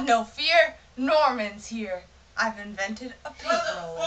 No fear, Norman's here. I've invented a paint roller.